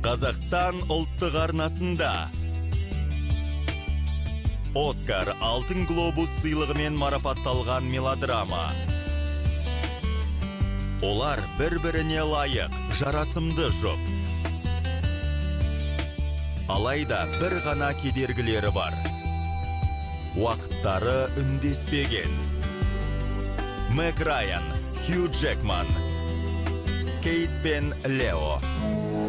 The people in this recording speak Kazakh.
Қазақстан ұлттық арнасында Оскар алтын глобус сыйлығымен марапатталған мелодрама. Олар бір-біріне лайық, жарасымды жұп. Алайда бір ғана кедергілері бар. Уақыттары үндеспеген. Мэг Райан, Хью Джекман, Кейт пен Лео.